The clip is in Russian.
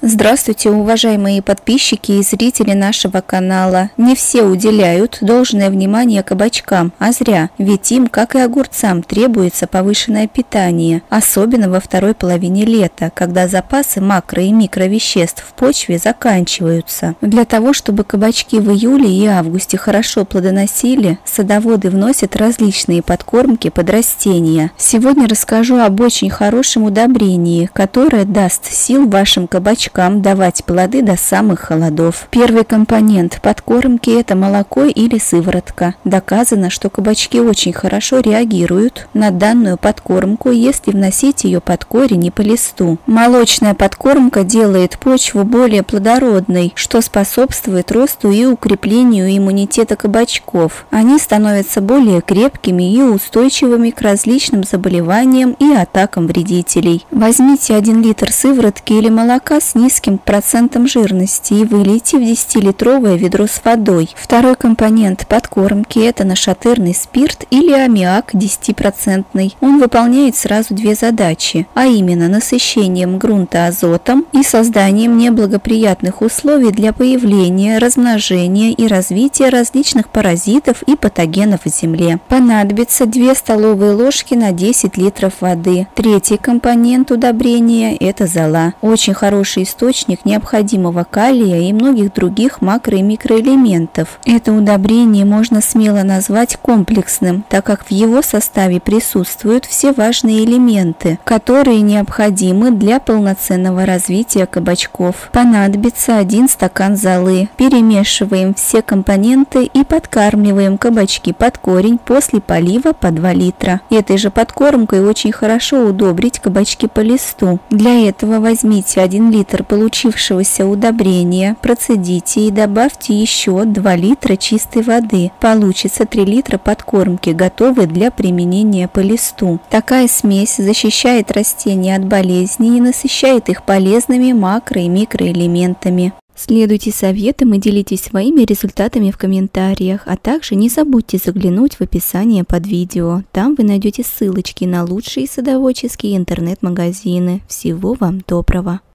Здравствуйте, уважаемые подписчики и зрители нашего канала. Не все уделяют должное внимание кабачкам, а зря, ведь им, как и огурцам, требуется повышенное питание, особенно во второй половине лета, когда запасы макро- и микровеществ в почве заканчиваются. Для того, чтобы кабачки в июле и августе хорошо плодоносили, садоводы вносят различные подкормки под растения. Сегодня расскажу об очень хорошем удобрении, которое даст сил вашим кабачкам давать плоды до самых холодов. Первый компонент подкормки – это молоко или сыворотка. Доказано, что кабачки очень хорошо реагируют на данную подкормку, если вносить ее под корень и по листу. Молочная подкормка делает почву более плодородной, что способствует росту и укреплению иммунитета кабачков. Они становятся более крепкими и устойчивыми к различным заболеваниям и атакам вредителей. Возьмите 1 литр сыворотки или молока с низким процентом жирности и вылейте в 10-литровое ведро с водой. Второй компонент подкормки – это нашатырный спирт или аммиак 10%. Он выполняет сразу две задачи, а именно насыщением грунта азотом и созданием неблагоприятных условий для появления, размножения и развития различных паразитов и патогенов в земле. Понадобится 2 столовые ложки на 10 литров воды. Третий компонент удобрения – это зола. Очень хороший источник необходимого калия и многих других макро- и микроэлементов. Это удобрение можно смело назвать комплексным, так как в его составе присутствуют все важные элементы, которые необходимы для полноценного развития кабачков. Понадобится 1 стакан золы. Перемешиваем все компоненты и подкармливаем кабачки под корень после полива по 2 литра. Этой же подкормкой очень хорошо удобрить кабачки по листу. Для этого возьмите 1 литр получившегося удобрения, процедите и добавьте еще 2 литра чистой воды. Получится 3 литра подкормки, готовой для применения по листу. Такая смесь защищает растения от болезней и насыщает их полезными макро- и микроэлементами. Следуйте советам и делитесь своими результатами в комментариях, а также не забудьте заглянуть в описание под видео. Там вы найдете ссылочки на лучшие садоводческие интернет-магазины. Всего вам доброго!